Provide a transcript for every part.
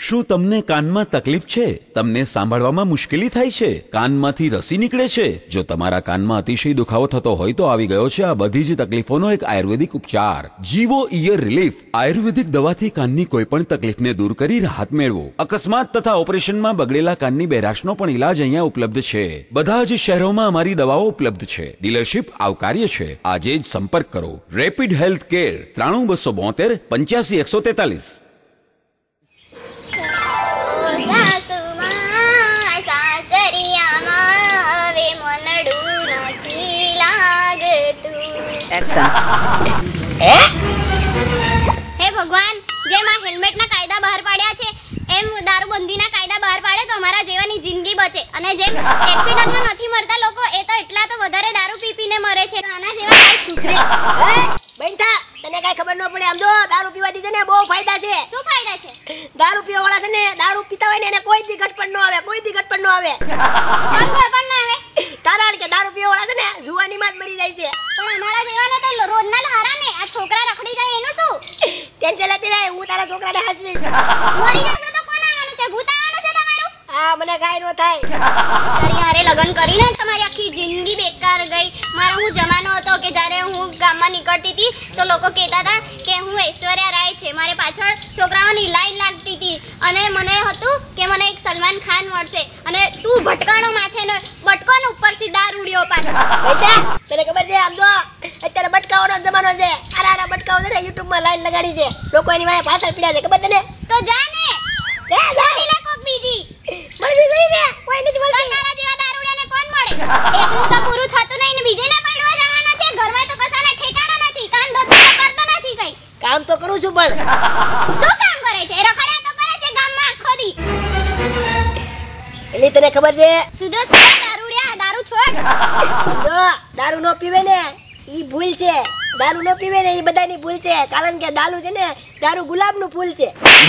શું તમને કાનમાં તકલીફ છે? તમને સાંભળવામાં મુશ્કેલી થાય છે? કાનમાંથી રસી નીકળે છે? જો તમારા કાનમાં અતિશય દુખાવો થતો હોય તો આવી ગયો છે આ બધી જ તકલીફોનો એક આયુર્વેદિક ઉપચાર, જીવો ઇયર રિલીફ. આયુર્વેદિક દવાથી કાનની કોઈ પણ તકલીફને દૂર કરી રાહત મેળવો. અકસ્માત તથા ઓપરેશનમાં બગડેલા કાનની બેરાશનો પણ ઇલાજ અહીંયા ઉપલબ્ધ છે. બધા જ શહેરોમાં અમારી દવાઓ ઉપલબ્ધ છે. ડીલરશીપ આવકાર્ય છે. આજે જ સંપર્ક કરો. Rapid health care 9272 85143. હે ભગવાન, જેમ આ હેલ્મેટના કાયદા બહાર પાડ્યા છે એમ દારૂબંધીના કાયદા બહાર પાડે તો અમારા જેવાની જિંદગી બચે. અને જેમ એક્સિડન્ટમાં નથી મરતા લોકો, એ તો એટલા તો વધારે દારૂ પીને મરે છે. આના જેવા કાઈ સુધરે. બેનતા, તને કાઈ ખબર ન પડે. આમ જો દારૂ પીવાથી છે ને બહુ ફાયદા છે. શું ફાયદા છે? દારૂ પીવા વાળા છે ને દારૂ પીતા હોય ને એને કોઈ દી ઘટપણ ન આવે, કોઈ દી ઘટપણ ન આવે. કેમ ઘટપણ ન આવે? કારણ કે દારૂ પીવા વાળા છે ને જુવાનીમાં જ મરી જાય છે. પણ અમારા જેવાને તો રોજના લહારા ને આ છોકરા રખડી જાય એનું શું? ટેન્શન લેતી રહે, હું તારા છોકરાને હાસવીશ. મરી જશે તો કોણ આવવાનું છે? ભૂત આવવાનું છે તમારું? હા, મને કાઈ ન થાય. તારી હારે લગન કરીને તમારી આખી જિંદગી બેકાર ગઈ. મારો હું જમાનો હતો કે જ્યારે હું ગામમાં નીકળતી હતી તો લોકો કહેતા હતા કે હું ઐશ્વર્યા રાય છે. મારે પાછળ છોકરાઓની લાઈન લાગતી હતી અને મને હતું કે મને એક સલમાન ખાન મળશે. અને તું ભટકાણો માથે ને બટકોન ઉપર સીધા રૂડ્યો પાછો. બેટા, તને ખબર છે આમ જો અત્યારે બટકાવાનો જમાનો છે. આરા બટકાઓ છે ને YouTube માં લાઈન લગાડી છે. લોકો એની વાય પાછળ પીડ્યા છે. ખબર તને? તો જા ને. કે જા લે કોક બીજી. મળી ગઈ ને કોઈ નથી મળતી. તારા જેવા દારૂડિયાને કોણ મળે? એકનું તો પૂરું થતું નહીં ને બીજેને પડવા જવાના છે. ઘરમાં તો કસાના ઠેકાણા નથી. કામ ધંધો કરતો નથી કઈ. કામ તો કરું છું પણ શું કામ કરે છે? રખડ્યા તો કરે છે ગામમાં આખો દી. એલી તને ખબર છે? સુધો દારૂડિયા, દારૂ છોડ. જો દારૂ નો પીવે ને ઈ ભૂલ છે. દારૂ નો પીવે ને ઈ બધાની ભૂલ છે. કારણ કે દારૂ છે ને દારૂ ગુલાબનું ફૂલ છે.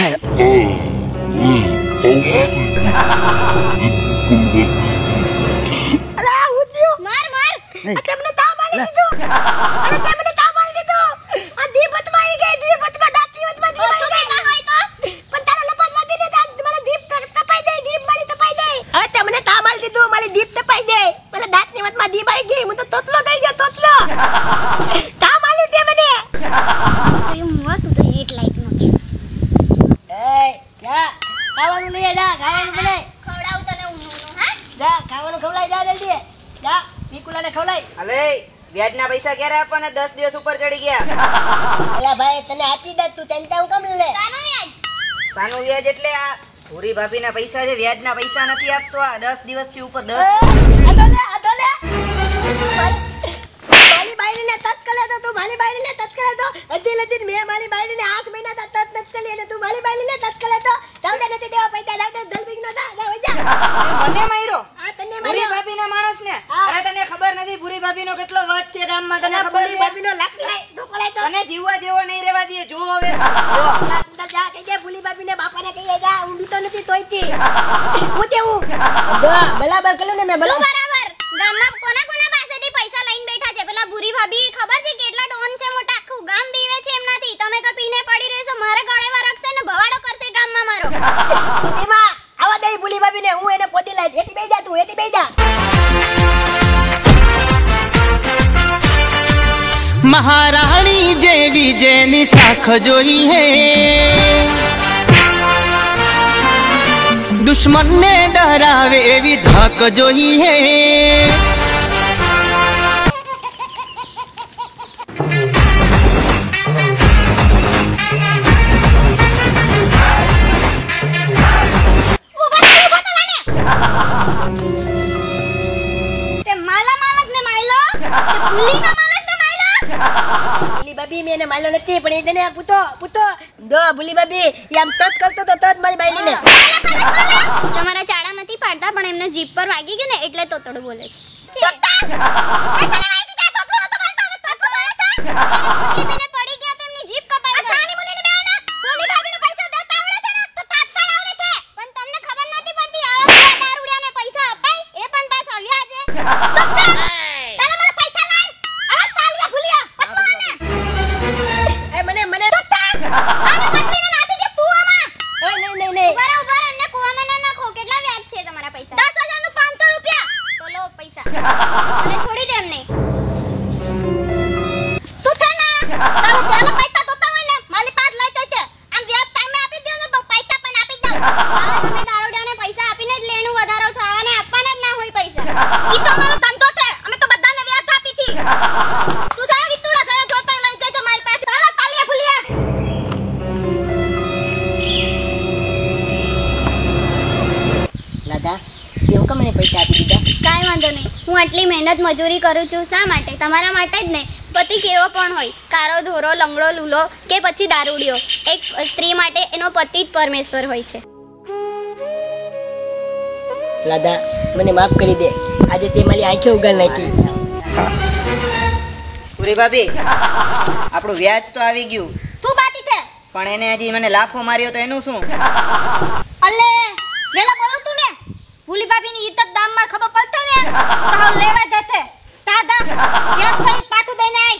અલા ઉત્યો માર માર. તમને તાવ આલી દીધો. અરે તમને તાવ આલી દીધો. આ દીપતમાં આવી ગઈ. દીપતમાં દાંતની વચમાં દીપ આવી ગઈ. હોય તો પણ તારા લપસવા દે ને દાંત મને દીપ તપાઈ દે. દીપ મારી તપાઈ દે. અરે તમને તાવ આલી દીધો. મારી દીપ તપાઈ દે. મને દાંતની વચમાં દીપ આવી ગઈ. હું તો તોતલો થઈ ગયો. તોતલો તાવ આલી દે મને. સયો મુવા તું તો હેટ લાઈકનો છે. એ જા ખાવાનું લઈ જા. ખાવાનું બનાય. ખવડાવું તને ઊંઘનું. હા જા ખાવાનું ખવલાઈ જા જલ્દી. જા પીકુલાને ખવલાઈ. અલે વ્યાજના પૈસા ક્યારે આપવાના? 10 દિવસ ઉપર ચડી ગયા. અલા ભાઈ તને આપી દે. તું ટેન્શન હું કેમ લે? સાનું વ્યાજ. સાનું વ્યાજ એટલે આ ભૂરી ભાભીના પૈસા છે. વ્યાજના પૈસા નથી આપતો. આ 10 દિવસથી ઉપર 10 આતો લે માલી બાઈલીને તત્કલે તો તું માલી બાઈલીને તત્કલે તો અધી લધી મે માલી બાઈલીને 8 મહિના તત તત્કલે અને તું માલી બાઈલીને તત્કલે તો દાવદે નથી દેવા પૈસા. દાવદે દલબીનો જા જા. મને માર્યો. આ તને ભૂરી માર્યો. ભાભીના માણસને. અરે તને ખબર નથી ભૂરી ભાભીનો કેટલો વટ છે ગામમાં? તને ખબર ભૂરી છે? ભાભીનો લાકડી લઈ ઢોકળાય તો તને જીવવા જેવો નહીં રહેવા દે. જો હવે જો જા કહી દે ભૂલી ભાભીને બાપાને કહી જા. હું બીતો નથી તોયતી. હું કેવું જો બરાબર કરું ને મે શું બરાબર? ગામમાં કોના કોના પાસેથી પૈસા લઈને બેઠા છે? પેલા ભૂરી ભાભી ખબર છે કેટલા ડોન છે? મોટા આખું ગામ બીવે છે એમનાથી. તમે તો પીને પડી રહેશો. મારા ગળે વરખશે ને ભવાડો કરશે ગામમાં મારો. એમાં આવા દે ભૂલી ભાભીને. હું એને પોતી લાઈ. એટી બેઈ જા તું. એટી બેઈ જા. મહારાણી જેવી જેની શાખ જોઈ હે, દુશ્મનને ડરાવે એવી ધાક જોઈ હે. તે માલા માલક ને માયલો, તે ભૂલીના માલક ને માયલો. ભૂલી ભાભી મેને માલ્યો નથી પણ એ તને પૂતો દો. ભૂલી ભાભી એ આમ તત કરતો તો તત મારી બાઈલીને. તમારા ચાડા નથી પાડતા પણ એમને જીભ પર વાગી ગઈ ને એટલે તોતડું બોલે છે. પડી ગયા તો એમની જીભ કપાઈ ગઈ. ભૂલી ભાભીને પૈસા દેતા આવડે છે ને તો તાત્કાલ આવડે છે. પણ તમને ખબર નથી પડતી આવા દારૂડિયાને પૈસા અપાય એ પણ પાછા વ્યાજે. તારે મને પૈસા લાય. આ તાલિયા ભૂલિયા પતલાને. એ મને આને પતલીને નાખી દે તું આમાં. નહીં ઉભા રહો, એમને કૂવામાં ના નાખો. કેટલા વ્યાજ છે તમારા પૈસા? 10,000 નું 500 રૂપિયા. તો લો પૈસા અને છોડી દે એમને. તું છે ને તારો પેલા પૈસા જોતા હોય ને મારી પાસે લઈ જજે. આમ વ્યાજ ટાઈમે આપી દે ને તો પૈસા પણ આપી દઉં. હવે તમે દારૂડિયાને પૈસા આપીને જ લેણું વધારો છો. આવાને આપવાના જ ના હોય પૈસા. ઈ તો અમારો ધંધો છે. અમે તો બધાને વ્યાજ આપી છી. તું જા વિતુડા ઘરે જોતો લઈ જજે મારી પાસે. હાલો તાલિયા ફુલિયા. દાદા કેવું કે મને પૈસા આપી દીધા? કાંઈ વાંધો નહીં. હું આટલી મહેનત મજૂરી કરું છું શા માટે? તમારા માટે જ નહીં. પતિ કેવો પણ હોય, કારો ધોરો, લંગડો લૂલો કે પછી દારૂડિયો, એક સ્ત્રી માટે એનો પતિ જ પરમેશ્વર હોય છે. દાદા મને માફ કરી દે. આજે તે મારી આંખે ઉગાડ નાખી. પૂરી ભાભી આપણું વ્યાજ તો આવી ગયું, તું બાકી છે. પણ એને હજી મને લાફો માર્યો તો એનું શું? અલે વેલા બોલું તું ને ભૂલી ભાભીની ઈજ્જત દામમાં ખબર પડશે ને તો હાવ લેવા જશે. દાદા વ્યાજ થઈ પાછું દઈને આય.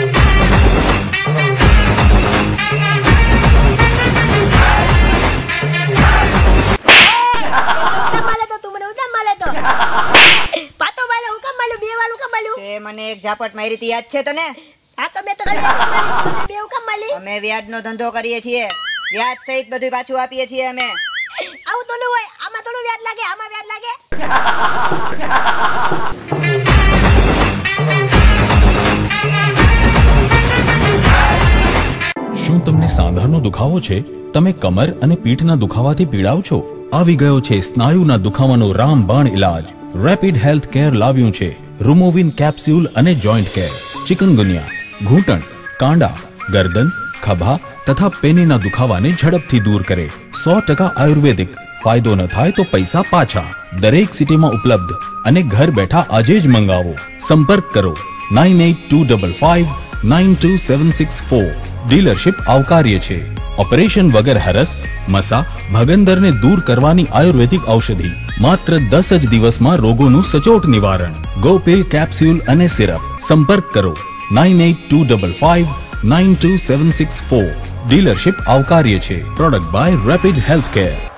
તે મને એક ઝાપટ મારી હતી, યાદ છે તને? અમે વ્યાજનો ધંધો કરીએ છીએ, વ્યાજ સહિત બધું પાછું આપીએ છીએ અમે. આવું તો ન હોય. આમાં થોડું વ્યાજ લાગે, આમાં વ્યાજ લાગે. શું તમને સાંધાનો દુખાવો છે? તમે કમર અને પીઠના દુખાવાથી પીડાવ છો? આવી ગયો છે સ્નાયુના દુખાવાનો રામબાણ ઇલાજ. રેપિડ હેલ્થ કેર લાવ્યું છે રૂમોવિન કેપ્સ્યુલ અને જોઈન્ટ કેર. ચિકનગુનિયા, ઘૂંટણ, કાંડા, ગરદન, ખભા તથા પેનીના દુખાવાને ઝડપથી દૂર કરે. 100% આયુર્વેદિક. ફાયદો ન થાય તો પૈસા પાછા. દરેક સિટીમાં ઉપલબ્ધ અને ઘર બેઠા આજે જ મંગાવો. સંપર્ક કરો 9825592764. ડીલરશિપ આવકાર્ય છે. ઓપરેશન વગર હરસ, મસા, ભગંદરને દૂર કરવાની આયુર્વેદિક ઔષધિ. માત્ર 10 જ દિવસમાં રોગોનું સચોટ નિવારણ. ગોપિલ કેપ્સ્યુલ અને સિરપ. સંપર્ક કરો 9825592764. ડીલરશિપ આવકાર્ય છે. Product by rapid health care.